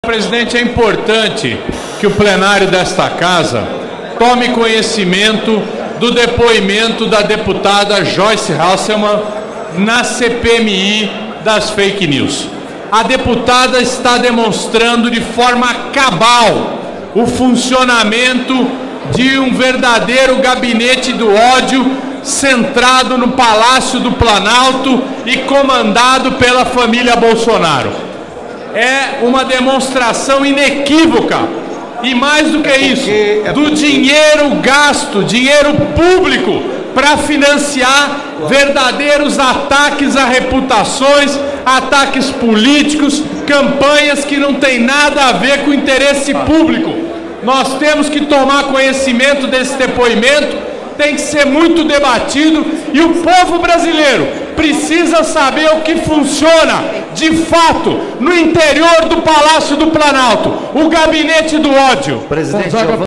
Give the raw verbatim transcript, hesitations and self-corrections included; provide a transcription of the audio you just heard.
Presidente, é importante que o plenário desta casa tome conhecimento do depoimento da deputada Joyce Hasselmann na C P M I das fake news. A deputada está demonstrando de forma cabal o funcionamento de um verdadeiro gabinete do ódio centrado no Palácio do Planalto e comandado pela família Bolsonaro. É uma demonstração inequívoca, e mais do que isso, do dinheiro gasto, dinheiro público, para financiar verdadeiros ataques a reputações, ataques políticos, campanhas que não têm nada a ver com o interesse público. Nós temos que tomar conhecimento desse depoimento, tem que ser muito debatido, e o povo brasileiro precisa saber o que funciona de fato no interior do Palácio do Planalto, o gabinete do ódio. Presidente,